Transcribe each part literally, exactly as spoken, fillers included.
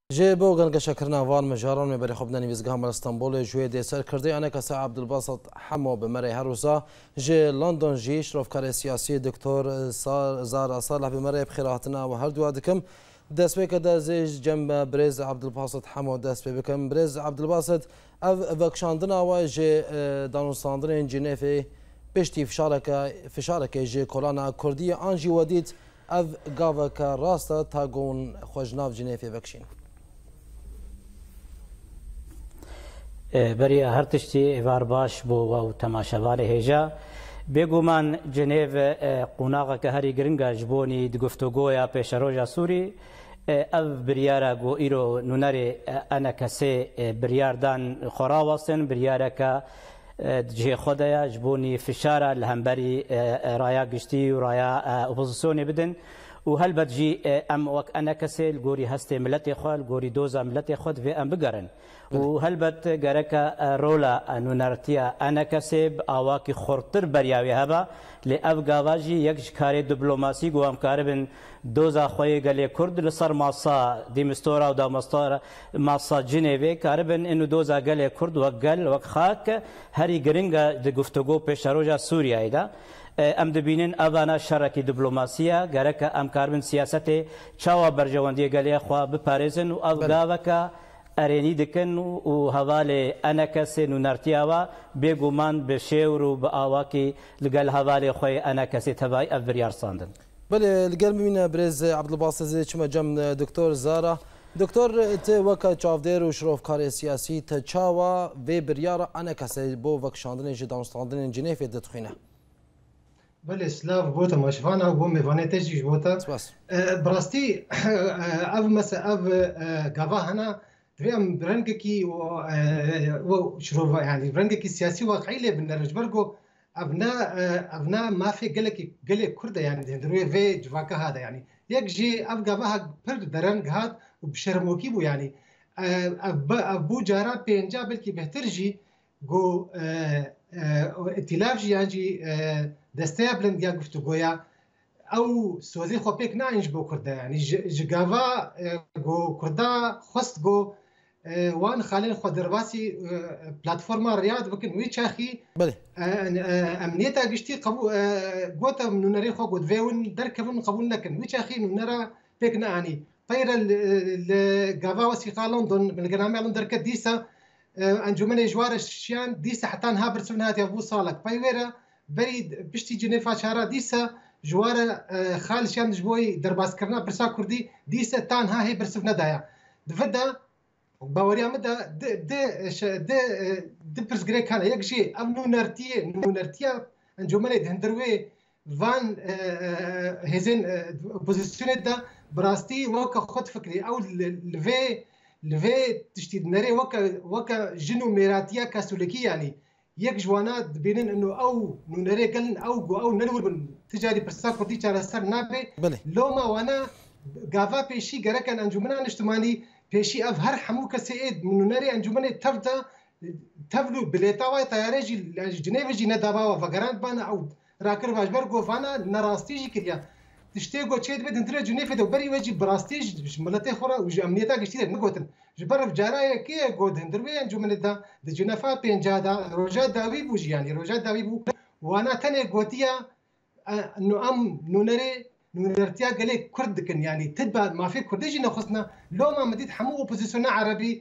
جي بوغن قشكرنا فان مجاران من بري خبنا نيزقام اسطنبول جوي دي سر كردي انا كسا عبد الباسط حمو بمري هروسا جي لندن جي شرف كار سياسي دكتور زارا صالح بمري بخيراتنا وهر دوادكم داس بك دا زيج جنب بريز عبد الباسط حمو داس بكم بريز عبد الباسط اف فاكشاندنا واجي دانوستاندرين جنيفي بشتي فشارك فشارك جي كولانا كرديه انجي وديت اف غافك راستا تاغون خوجناف جنيفي فاكشين بری هر تشتی ایوار باش بو و تماشاوار هجا بگومان جنیو قناغ که هری گرنگا جبونی دگفتگویا پیش روژا سوری او بریارا گو ایرو نونری انا کسی بریاردان خوراوستن بریارا که جه خدایا جبونی فشارا لهمبری رایا گشتی و رایا اپوزیسیونی بدن و هل بدجی ام وک انا کسی الگوری هست ملت خود الگوری دوزا ملت خود و ام بگرن و هل بد گرک رولا نونرتیا انا کسی آواکی خورتر بریاوی هبا لی اف گاواجی یک کاری دیپلماسی گو ام کاربن دوزا خوی گلی کرد لسر ماسا دیمستورا و دامستورا ماسا جنیوی کاربن اینو دوزا گلی کرد و گل و خاک هری گرینگا گفتگو پیش روجا سوریه ایدا ام دبینن اوانا شرکی دیپلماسیا گرک ام کاربن سیاست چاوا برجواندی گلی خوا بپارزن و اف گاوکا ارینی دکن و حواله انا کسی نونرتیاوا بگومان بشور و بآواکی لگل حواله خوی انا کسی تبای اف بریار ساندن. بله لگل می‌بینه برز عبد الباسط چما جم دکتور زارا دکتور ت وکا چافدر و شروف کار سیاسی ت چاوا و بریار انا کسی بو وکشاندن جدانستاندن جنیف دتخینه. بله سلاف بوتا مشفانا بو میوانه تجیش بوتا. براستی اف مثلا اف گاوا هنا دوام برنگکی و و شروف يعني برنگکی سیاسی واقعی لی بنرج برگو ابنا ابنا ما في قلك قلك كرده يعني هندروي في جواكا هذا يعني يجي ابقى بها برد درنگ هاد وبشرموكي بو يعني اب ابو جارا بينجا بلكي بهترجي جو ائتلاف جي يعني دستيابلن يا گفتگويا او سوزي خو بيك ناينج بو كرده يعني جغافا جو كردا خست جو وان خالين خو درباسي بلاتفورما رياض بكن وي تشاخي بله امنيتا گشتي قبو غوتا من نري خو غود فيون دركبن قبول لكن وي تشاخي نرى بيكنا يعني طير الغافا وسيقا لندن من الجامعه لندن دركت ديسا انجمن جوار الشيان ديسا حتى نها برسونات ابو صالك بايويرا بريد بشتي جنيفا شارع ديسا جوار خال شان جبوي درباس كرنا برسا كردي ديسا تان ها هي برسفنا دايا دفدا باوريا مدى د د د د برس غريك هذا يكشي ام نونرتي نونرتيا انجمنه هندروي فان هيزن بوزيشن دا براستي وكا خد فكري او لفي لفي تشتي نري وكا وكا جنو ميراتيا كاثوليكي يعني يك جوانات بينن انه او نونري قلن او او ننور تجاري برسا كردي على سر نابي لوما وانا غافا بيشي غركن انجمنه اجتماعي پیشی اف هر حمو کسی من نری انجمن تفتا تفلو بلیتاوای تیارجی جنیو جی ندابا و فقران بانا او راکر واجبر گوفانا نراستیجی کریا تشتی گو چید بد انتر جنیو دو بری وجی براستیج ملت خورا و امنیتا گشتی نگوتن جبر جارای کی گو دندروی انجمن دا د جنفا پنجا دا روجا داوی بوجی يعني روجا داوی بو وانا تنه گوتیا انه ام نونری نونرتيا قال كرد كن يعني تتبع ما في كرديجي نخصنا لو ما مديت حمو اوبوزيسيون عربي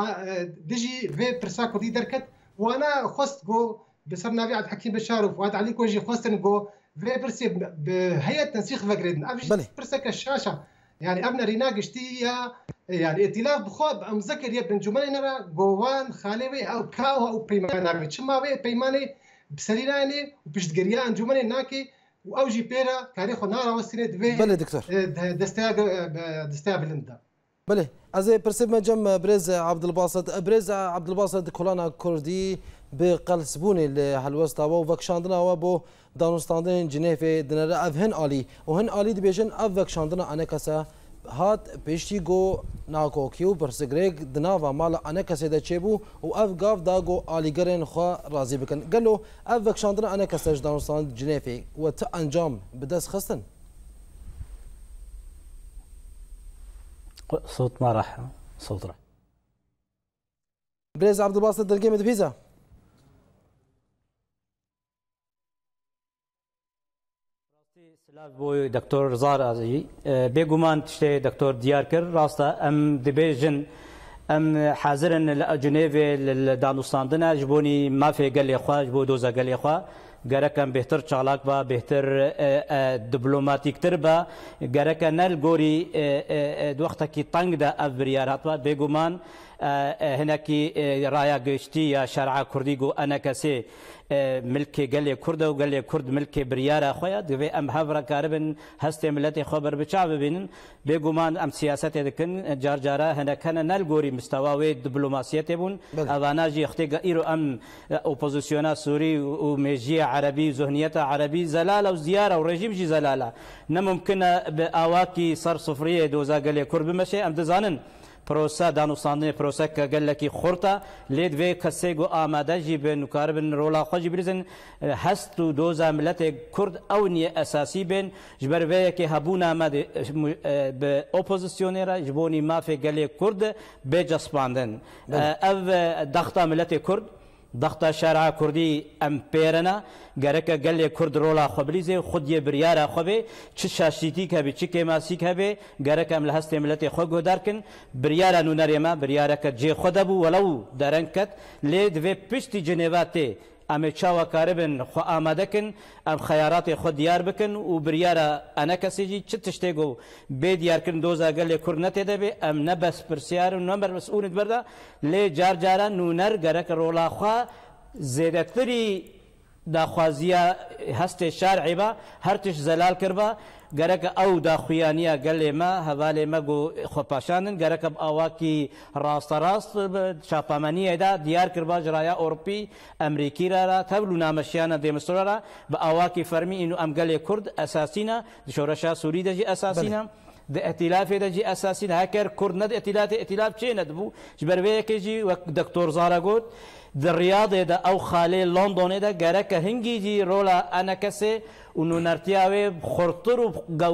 وديجي في برسا كردي دركت وانا خصت جو بصر نبي عبد الحكيم بشار وفؤاد علي كوجي خصت جو في برسي بهيئه تنسيق فقريدن افش برسا كالشاشه يعني ابنا ريناقشتي يعني ائتلاف بخوب ام ذكر يا بن جمال نرى جوان خالوي او كاو او بيمانه شما بي بيمانه بسريناني وبشتقريا جمال ناكي و جي بيرا كاري خو نارا وسنه دبي بله دكتور دستياغ دستياغ بلندا بله از پرسب مجم برز عبد الباسط برز عبد الباسط كولانا كردي بقلسبوني لهالوسطا و وكشاندنا و بو دانوستاندن جنيف دنر افهن علي وهن علي دبيجن اف وكشاندنا انا كسا هات بيشتي جو ناكو كيو برسغريك دناوا مال انا كسي دا تشيبو و اف غاف داغو اليغرين خو راضي بكن قالو اف وكشاندنا انا كسا دانوستان جنيف و انجام بدس خستن صوت ما راح سلطرة بريز عبد الباسط دلقيمة فيزا بو دكتور زار ازي بيغومان تشتي دكتور ديار كر راستا ام ديبيجن ام حاضرن لجنيف لدانوستاندنا جبوني ما في قال لي اخوا جبو دوزا قال لي اخوا گرکم بهتر چالاک با بهتر دیپلماتیک تر با گرکم نل گوری وقتا کی تنگ دا افریارات با بگومان هناکی رایا گشتی یا شرع کردی گو انا کسی ملکی گلی کرد و گلی کرد ملکی بریارا خویا دوی ام هفرا کاربن هست ملت خبر بچا ببینن بگومان ام سیاست دکن جار جارا هناکن نل گوری مستوی دیپلماسیت بون اوانا جی اختی ایرو ام اپوزیسیونا سوری و میجی عربي ذهنيتها عربي زلاله وزياره ورجيم جي زلاله نممكن باواكي صار صفريه دوزا قال لي كرب مشي ام دزانن بروسا دانوستاني بروسا قال لك خورتا ليد في كسيغو اماده جي بن كاربن رولا خوجي بريزن هستو دوزا ملت كرد او ني اساسي بين جبر في كي هبونا ما باوبوزيسيونيرا جبوني ما في قال لي كرد بجسباندن اف ضغطه ملت كرد ضغط شارع كردي امبيرنا گرك قال كرد رولا خبريزه خود بريارا خبي چ شاشيتي كبي چ كيماسي كبي گرك ام لهست ملت خو داركن بريارا نونريما بريارا كجي خدبو ولو درنكت ليد في بشتي جنيفاتي ام چاوا كاربن خو آمادكن ام خيارات خود ديار بكن وبريارا انا كسيجي چ تشتيگو بي ديار كن دوزا قال كرنت دبي ام نبس برسيار نمبر مسؤول بردا لي جار جارا نونر گرك رولا خو زيادتري داخوازيا هست شارعي با هرتش زلال كربا گرك او داخويانيا قال ما حواله ما گو خپاشانن گرك اواكي راست راست شاپامانيه دا ديار كربا جرايا اوروبي امريكي را تبلو نامشيانا ديمسترا با اواكي فرمي انه ام قال كرد اساسينا شورشا سوري دجي اساسينا د ائتلاف دجي اساسينا هكر كرد ند ائتلاف ائتلاف چه ندبو جبروي كجي دكتور زارا قلت د الرياضه دا او خالي لندن دا گرك هنگي جي رولا انا كسي انه نرتياوي خرطر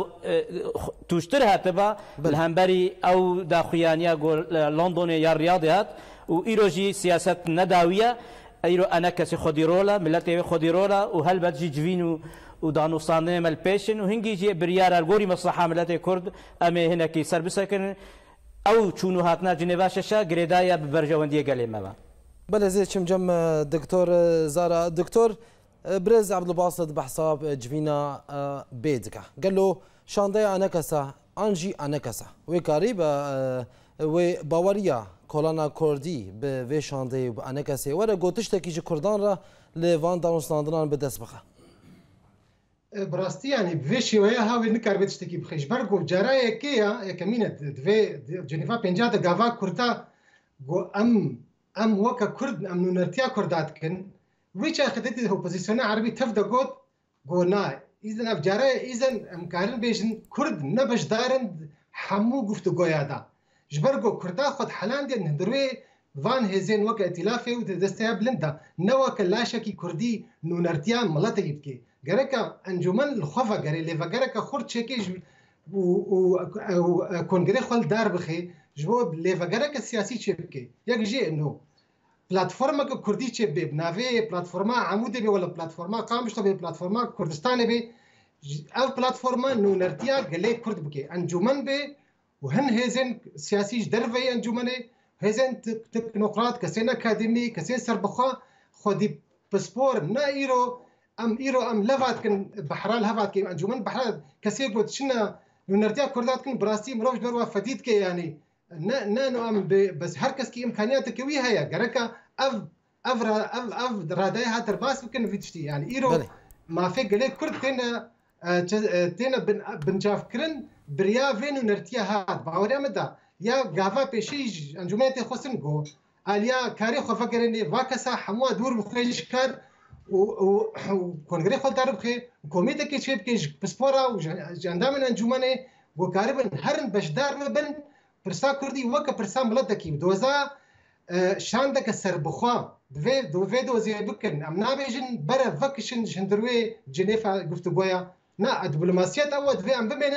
توشتر هاتبا الهمبري او دا خيانيا لندن يا رياضيات و ايروجي سياسه نداويه ايرو انا كسي خدي رولا ملتي خدي رولا وهل بتجي جوينو ودانوستان مال بيشن وهنجي جي بريار الغوري مصلحه ملتي كرد امي هنا كي سر بسكن او شنو هاتنا جنيفا شاشا غريدايا ببرجونديه قاليما بله زي شم جم دكتور زارا دكتور برز عبد الباسط بحساب جفينا بيدكا قال له شاندي انكسا انجي انكسا وكاري وباوريا كولانا كردي بي شاندي انكسي ورا قوتش تكيجي كردان را لفان دانوستاندران بدس بخا براستي يعني بفيشي ويا هاوي نكار بتشتكي بخيش برغو جرايه كيا كمينه دفي جنيفا بنجاده غافا كرتا جو ام ام وكا كرد ام نونرتيا كردات كن ويش اخذتي اوبوزيسيون عربي تفدا قوت قونا اذا افجاره اذا ام كارن بيجن كرد نبش دارن حمو قفتو قويادا جبرقو كردا خد حلان دي ندروي فان هيزين وكا ائتلافي ودستيا بلندا نوكا لاشكي كردي نونرتيا ملتا يبكي غركا انجمن الخفا غري ليفا غركا خرد شكي و كونغري خل دار بخي جواب ليفا غركا السياسي شبكي ياك جي انه بلاتفورما كردي شب بنافي بلاتفورما عمودي بي ولا بلاتفورما قامش بي بلاتفورما كردستان بي او بلاتفورما نو نرتيا قلي كرد بكي انجمن بي وهن هيزن سياسي درفي انجمني هيزن تكنوقراط كسين اكاديمي كسين سربخا خدي باسبور نا ايرو ام ايرو ام لفات كن بحرال هفات كي انجمن بحرال كسي قلت شنا نرتيا كردات كن براسي مروج بروا فديد كي يعني نا نو ام بس هركس كي امكانياتك وي هيا غركا اف اف اف اف راداي هاتر باس كن فيتشتي يعني ايرو ما في قلي كرد تينا تينا بنشاف كرن بريا فين نرتيا هات باوريا مدى يا غافا بيشيج انجمنتي خصن جو اليا كاري خو فكرني واكسا حموا دور بخيش كار و كونغري خل دار بخي كوميته كي شيب كي بسبورا وجاندامن انجمنه وكاربن هرن بشدار بن برسا كردي وك برسا ملتكي دوزا شاندك سربخوا دوي دوي دوزي بكن ام نابجن برا فكشن جندروي جنيفا گفتگويا نا دبلوماسيات او دوي ام بمنن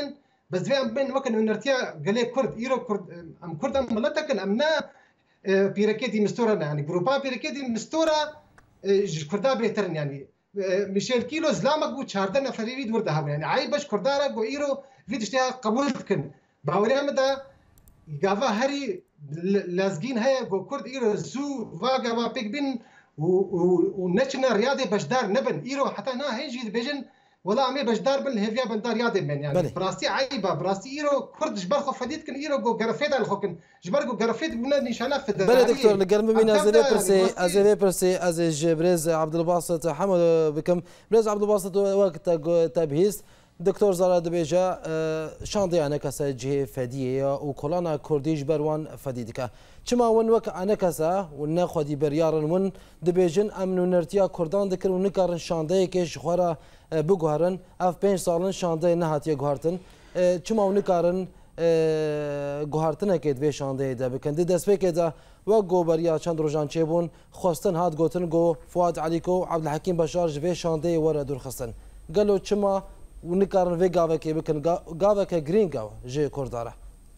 بس في ام بين وكن نرتيا قال كرد ايرو كرد ام كرد ام ملتكن امنا بيركيدي مستورا يعني جروبا بيركيدي مستورا كردا بيترن يعني ميشيل كيلو زلامك بو چاردن نفري ورده هم يعني عيبش كردارا جو ايرو فيدشتها قبول كن باوري امدا غافا هري لازقين هيا جو كرد ايرو زو فاغا بيك بين ونشنا رياضي بشدار نبن ايرو حتى نا هيجي بيجن ولا امي بشدار بن هيفيا بندار رياضي من يعني بلي. براستي عيبه براستي ايرو كرد جبر خو فديت كن ايرو جو غرفيت على خوكن جبر جو غرفيت بنا نشانه في بلي دكتور لقرم من ازلي برسي ازلي برسي از جبريز عبد الباسط حمد بكم بريز عبد الباسط وقت تبهيز دكتور زارا دبيجا شاندي انا كسا جي فديه وكولانا كرديش بروان فديدكا چما ون وك انا كسا ون خدي بريارن ون دبيجن امن نرتيا كردان دكر ونكارن شاندي كيش خورا بگوهرن اف پنج سالن شاندي نهاتيه گوهرتن چما ونكارن گوهرتن که دوی شاندي ده بكن دي دسبه كده و گو بریا چند روزان چيبون خوستن هات گوتن گو فؤاد عليكو عبد الحكيم بشار جوي شاندي ورا دور خستن قالو چما ونكارن في قاوة كي بكن قاوة كجرين قاوة جي كردارة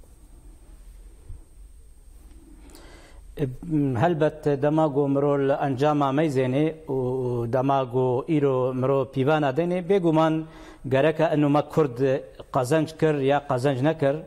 هلبت دماغو مرو انجاما ميزيني ودماغو ايرو مرو بيوانا ديني بيغومان غركا انو ما كرد قازنج كر يا قازنج نكر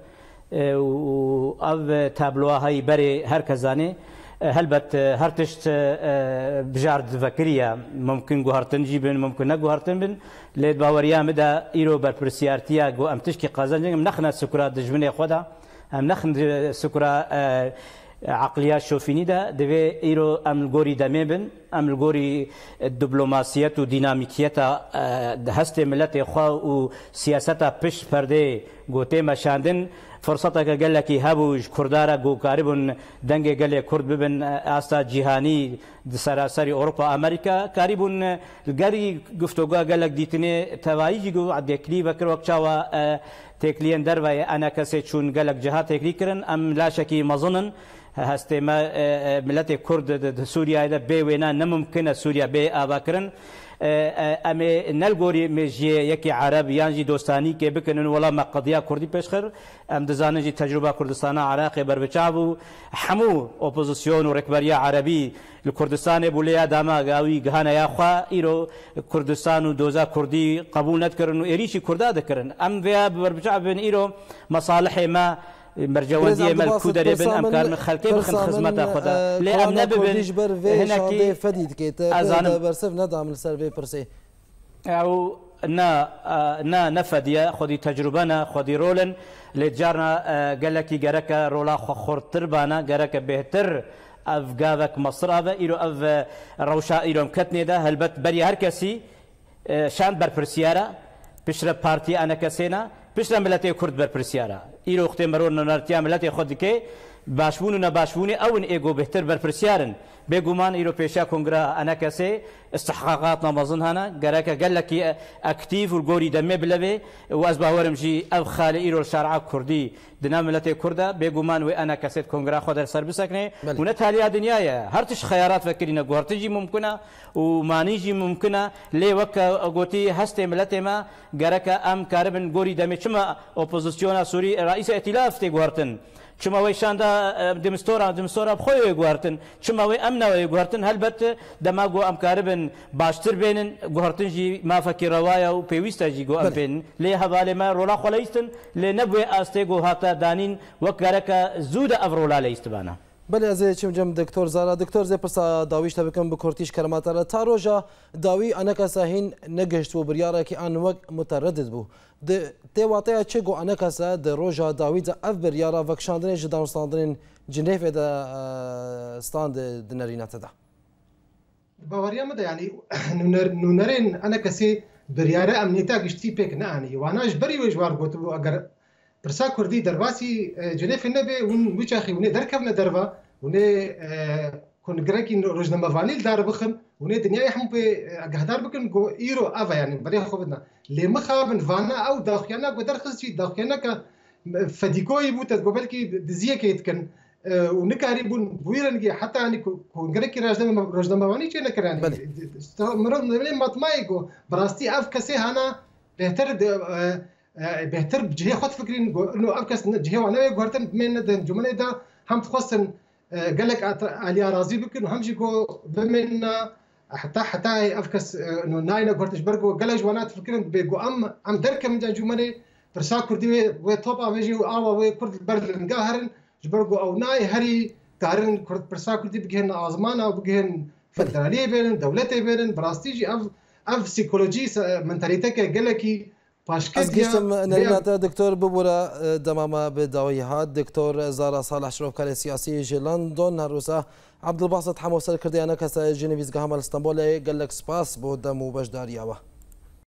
و او تابلوها هاي بري هركزاني هلبت هرتشت بجارد فكرية ممكن جوهرتن جيبن ممكن نجوهرتن بن ليد باوريا مدا إيرو بربرسيارتيا جو أم تشكي قازنج أم نخنا سكرة دجمنة خدا أم نخن سكرة عقليات شوفيني دا دبي إيرو أم الجوري دمبن أم الجوري الدبلوماسية وديناميكية هست ملت خوا وسياسة بش فردي جوتي مشاندن فرصتك قال لك هابوج كردارا جو قاربون دنگ قال كرد ببن استا جهاني سراسري اوروبا امريكا قاربون الغري گفتوگا قال لك ديتني توايجي جو عدكلي بكر وقچاوا تكلين دروا انا كسي چون قال لك جهات تكلي كرن ام لا شكي مظنن هسته ما ملت كرد سوريا ده بي وينا نممكن سوريا بي اباكرن امي نلغوري مجي يكي عرب يانجي دوستاني كي بكن ولا ما قضيه كردي بشخر ام دزانجي تجربه كردستان عراقي بربچاو حمو اوبوزيسيون وركبريا عربي الكردستان بوليا داما غاوي غانا يا خوا ايرو كردستان دوزا كردي قبول نذكرن ايريشي كردا ذكرن ام فيا بربچاو بن ايرو مصالح ما مرجواندية مالكو دري بن أمكار من خلقي بخن خدمات خدا لي أم نببن هناكي فديد كيت برسف ندعم السربي برسي أو نا نا نفديا خدي تجربنا خدي رولن لجارنا قال لك جرك رولا خورتر بانا جرك بهتر اف جافك مصر هذا ايرو اف روشا ايرو مكتني ده هلبت بري هركسي شان بربرسيارا بشر بارتي انا كسينا بشر ملتي كرد بربرسيارا ايرو اختي مرون نرتيا ملتي خد كي باشبون و نباشبوني او ان ايجو بهتر بربرسيارن بيجومان ايرو بيشا كونغرا انا كسي استحقاقاتنا مظن هنا قالك قال لك اكتيف والجوري دمي بلبي وازبا ورمجي اف خالي ايرو الشارع كردي دنا ملتي كردا بيجومان وانا كسيت كونغرا خدر سر بسكني ونتاليا دنيايا هرتش خيارات فكرينا غورتجي ممكنه ومانيجي ممكنه لي وك غوتي هستي ملتي ما قالك ام كاربن جوري دمي كما اوبوزيسيون سوري رئيس ائتلاف تي غورتن چما وی شاندا دمستورا دمستورا بخوی گوهرتن چما وی امنا وی گوهرتن هلبت دماغو امکاربن باشتر بینن گوهرتن جی ما فکر روایا و پیوستا جی گو ام بین لی حواله ما رولا خلیستن لی نبوی آسته گو هاتا دانین وکارکا زود افرولا لیست بانا بله از چیم جم دکتور زارا دکتور زی پرسا داویش تبکم بکورتیش کرمات را تا روزا داوی آنکا ساهین نگشت و بریاره که آن وقت متردد بو د تیواته چه گو آنکا سا د روزا داوی ز اف بریاره وکشاندن جدانستاندن جنیف دا ستاند دنرینات دا باوریا مده يعني نونرين انا كسي برياره امنيتا گشتي بك ناني وانا اجبري وجوار قلت اگر برسا كردي درباسي جنيف النبي ون وجاخي ون دركبنا دربا ون كون جريكي روزنما فانيل دار بخم ون دنيا يحم بي قهدار بكن جو ايرو افا يعني بري خوبنا لي مخابن فانا او داخيانا قدرخص شي داخيانا ك فديكوي بوت قبلكي دزيه كيتكن ونكاري بون بويرنجي حتى يعني كون جريكي روزنما روزنما فاني چه نكراني مرض نبي مطمايكو براستي اف كسي هنا بهتر بهتر بجهه خود فكرين انه افكس جهه وانا غورتن بمن جمله دا هم تخصن قالك علي راضي بكن وهم جيكو بمن حتى حتى افكس انه ناينا غورتش برغو قالج وانا تفكرين بيغو ام ام درك من جمله فرسا كردي وتوبا بيجي او و كرد برلن قاهرن جبرغو او ناي هري قارن كرد فرسا كردي بجهن ازمانه وبجهن فدراليه بين دولته بين براستيجي اف اف سيكولوجي منتاليتك قالكي از گشتم نرمت دکتر ببورا دماما بداوی هات دکتر زارا صالح شرفکار سیاسی جی لندن هروسا عبدالباسط حمو سر کردیانه کسا جنویزگاه همال استانبول گلک سپاس بود دمو بجداریاوه